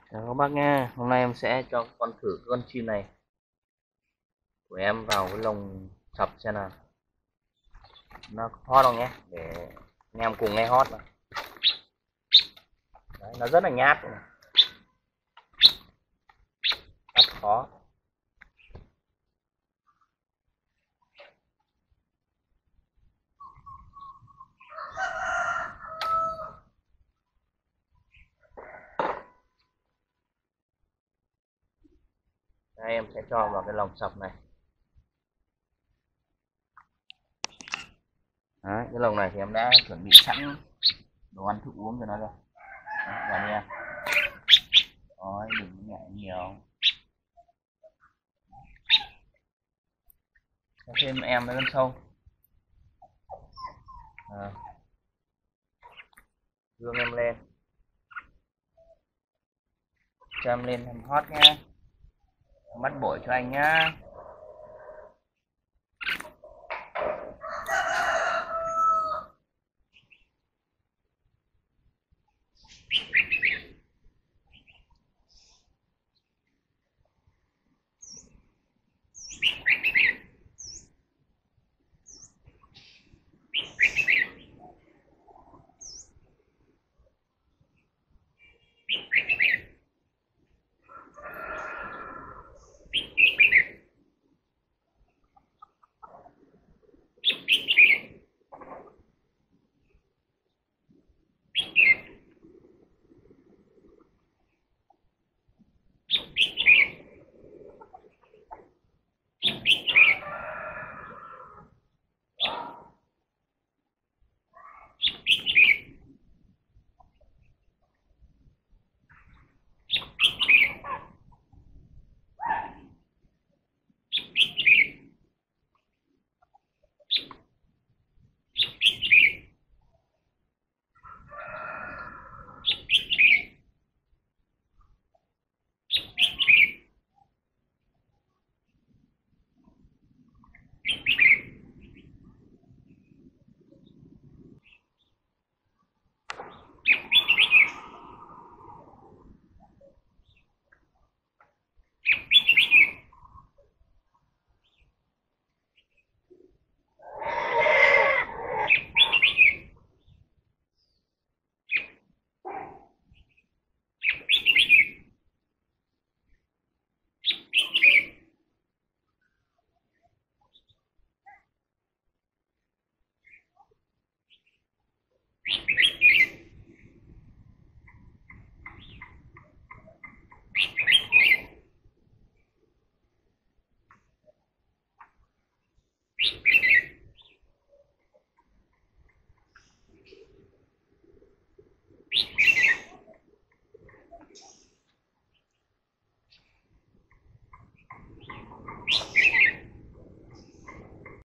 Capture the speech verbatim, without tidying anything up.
Chào các bác nha, hôm nay em sẽ cho con thử con chim này của em vào cái lồng sập xem nào nó hót không nhé, để anh em cùng nghe hót mà. Đấy, nó rất là nhát, rất khó. Đây, em sẽ cho vào cái lồng sập này. Đấy, cái lồng này thì em đã chuẩn bị sẵn đồ ăn thức uống cho nó rồi. Đấy, vào đi em. Rồi, đừng nhảy nhiều. Cho thêm em với con sâu. À, dương em lên. Cho em lên em hót nhá. Bắt bổi cho anh nhá.